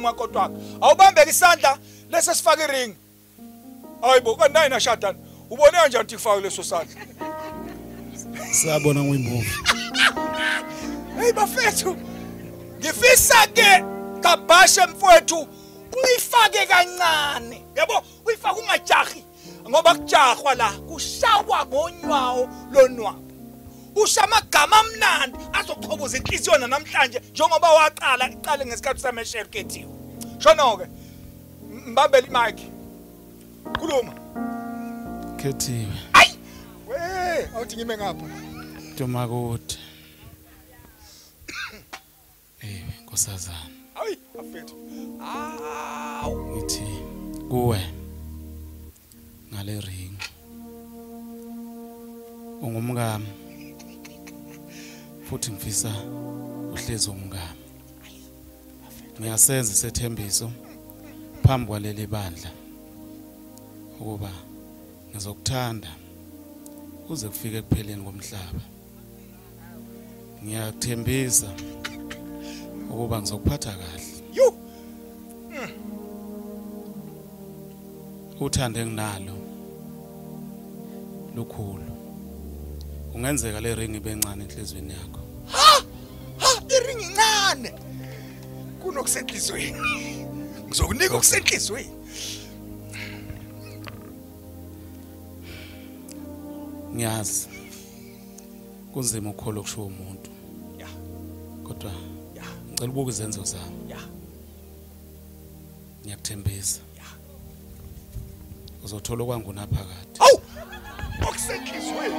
umakoti wakhe awubambeka isandla lese sifaka iring hayibo kanti na shadani ubone kanjani ukuthi kufaka leso sandla Sabona ngwimbuvu hey bafethu ngifisa ke kabashe mfowethu uyifake kancane yabo uyifaka ungajahi ngoba kujahwa la kushawa ngonywawo lonwabo usha amagama amnandi azoqhoboza inhliziyo namhlanje njengoba waqala iqale ngesikhathi sameshare kethiwe shono ke mbambele imic khuluma Kethiwe ayi we awuthi ngime ngapha Tumakoti Nkosazana hayi afethu awu ngithi kuwe ngale ring ungumngami futhi ngifisa uhlezi umngami ngiyasenza isethembiso phambi kwaleli bandla ukuba ngizokuthanda uze kufike ekupheleni komhlaba ngiyathembisa ukuba ngizokuphatha kahle yo uthando enginalo lukhulu ungenzeka le ring ibe encane enhlizweni yakho ha iring incane kunokusenhlizweni ngizokunika okusenhlizweni ngiyazi kunzima ukukholwa okusho umuntu ya kodwa ya ngicela ubuke izenzo zami ya ngiyakuthembisa ya uzothola okwangunaphakade awu okusenhlizweni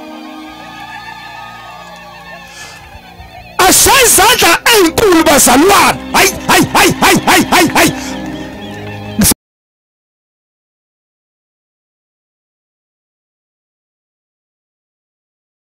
Ashayizandla ezinkulu bazalwane hayi